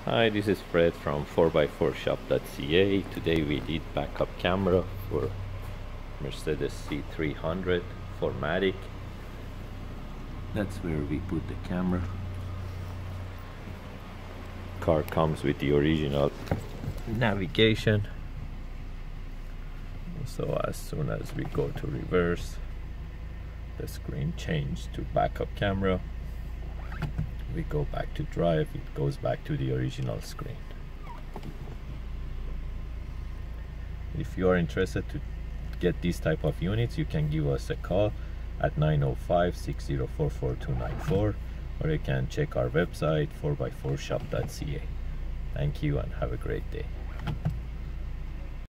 Hi, this is Fred from 4x4shop.ca. Today we did backup camera for Mercedes C300 4MATIC. That's where we put the camera. Car comes with the original navigation. So as soon as we go to reverse, the screen changes to backup camera. We go back to drive, it goes back to the original screen. If you are interested to get these type of units, you can give us a call at 905-604-4294, or you can check our website 4x4shop.ca. Thank you and have a great day.